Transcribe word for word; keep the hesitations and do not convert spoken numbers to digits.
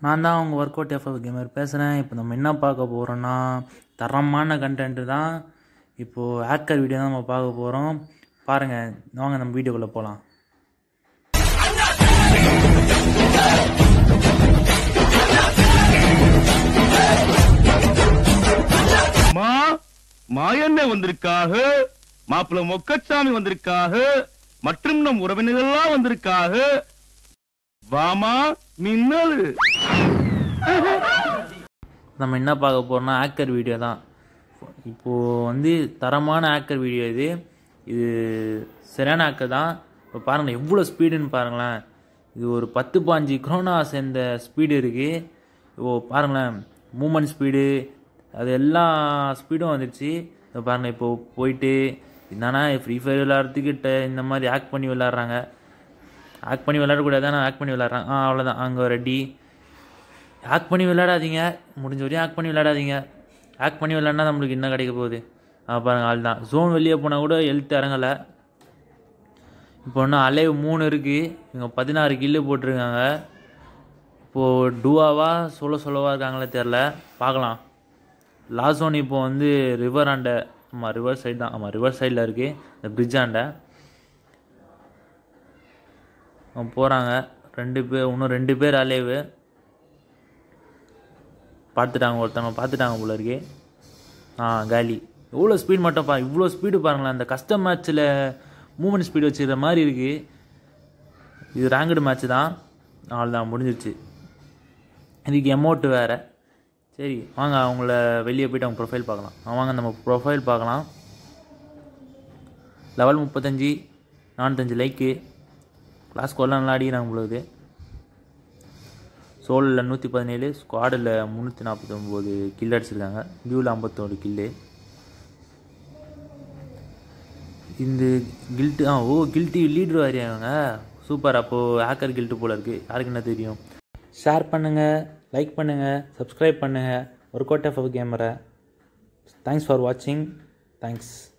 நான் தான் அவங்க ஒர்க் அவுட் எஃப்எஃப் கேமர் பேசுகிறேன். இப்போ நம்ம என்ன பார்க்க போகிறோன்னா தரமான கண்டென்ட்டு தான். இப்போது ஹேக்கர் வீடியோ தான் நம்ம பார்க்க போகிறோம். பாருங்கள், வாங்க நம்ம வீடியோக்குள்ளே போகலாம். மா மாயண்ணே வந்திருக்காக, மாப்பிள்ள மொக்கச்சாமி வந்திருக்காக, மற்றும் நம் உறவினர்கள்லாம் வந்திருக்காக. வாமா மின்னல். நம்ம என்ன பார்க்க போகிறோம்னா ஹேக்கர் வீடியோ தான். இப்போது வந்து தரமான ஹேக்கர் வீடியோ இது. இது சரியான ஹேக்கர் தான். இப்போ பாருங்கள் எவ்வளோ ஸ்பீடுன்னு பாருங்களேன். இது ஒரு பத்து பாஞ்சு க்ரோனா சேர்ந்த ஸ்பீடு இருக்குது. இப்போ பாருங்களேன், மூமெண்ட் ஸ்பீடு அது எல்லா ஸ்பீடும் வந்துடுச்சு. இப்போ பாருங்கள், இப்போது போயிட்டு என்னன்னா ஃப்ரீ ஃபயர் விளாட்றதுக்கிட்ட இந்த மாதிரி ஹேக் பண்ணி விளாட்றாங்க. ஹேக் பண்ணி விளாடக்கூடாது, ஆனால் ஹேக் பண்ணி விளாட்றாங்க. ஆ அவ்வளோதான், அங்கே ரெடி. ஹேக் பண்ணி விளையாடாதீங்க, முடிஞ்ச வரையும் ஹேக் பண்ணி விளையாடாதீங்க. ஹேக் பண்ணி விளையாடினா நம்மளுக்கு என்ன கிடைக்க போகுது? பாருங்கள், ஆள் தான். ஜோன் வெளியே போனால் கூட ஹெல்த் இறங்கலை. இப்போ ஒன்றும் அலைவ் மூணு இருக்குது. இவங்க பதினாறு கில்லு போட்டிருக்காங்க. இப்போது டூவாவா சொல்ல சொல்லவா இருக்காங்களே தெரில, பார்க்கலாம். லாஸ்ட் ஒன் இப்போ வந்து ரிவர் ஆண்ட, ஆமாம் ரிவர் சைடு தான், ஆமாம் ரிவர் சைடில் இருக்குது, இந்த பிரிட்ஜ் ஆண்ட அவங்க போகிறாங்க. ரெண்டு பேர், இன்னும் ரெண்டு பேர் அலைவு பார்த்துட்டாங்க, ஒருத்தவங்க பார்த்துட்டாங்க போல இருக்கு. ஆ காலி. எவ்வளோ ஸ்பீட் மட்டும் பா, இவ்வளோ ஸ்பீடு பாருங்களேன். அந்த கஸ்டம் மேட்ச்சில் மூமெண்ட் ஸ்பீடு வச்சுக்கிற மாதிரி இருக்குது. இது ரேங்கடு மேட்ச்சு தான். அவ்வளோதான், முடிஞ்சிருச்சு. இதுக்கு எமௌண்ட்டு வேறு. சரி வாங்க, அவங்கள வெளியே போய்ட்டு அவங்க ப்ரொஃபைல் பார்க்கலாம். வாங்க நம்ம ப்ரொஃபைல் பார்க்கலாம். லெவல் முப்பத்தஞ்சு, நானூற்றஞ்சு லைக்கு. கிளாஸ் கொல்லாம் நல்லா அடிக்கிறாங்க உங்களுக்கு. சோலில் நூற்றி பதினேழு, ஸ்குவாடில் முந்நூற்றி நாற்பத்தி ஒம்பது கில் அடிச்சிருக்காங்க. டியூவில் ஐம்பத்தோரு கில்லு. இந்த கில்ட்டு ஆ ஓ கில்ட்டி லீட்ரு வாரியாங்க. சூப்பர். அப்போது ஹேக்கர் கில்ட்டு போல் இருக்குது. யாருக்கு என்ன தெரியும்? ஷேர் பண்ணுங்கள், லைக் பண்ணுங்கள், சப்ஸ்கிரைப் பண்ணுங்கள் ஒர்க் அவுட் எஃப்எஃப் கேமரை. தேங்க்ஸ் ஃபார் வாட்சிங். தேங்க்ஸ்.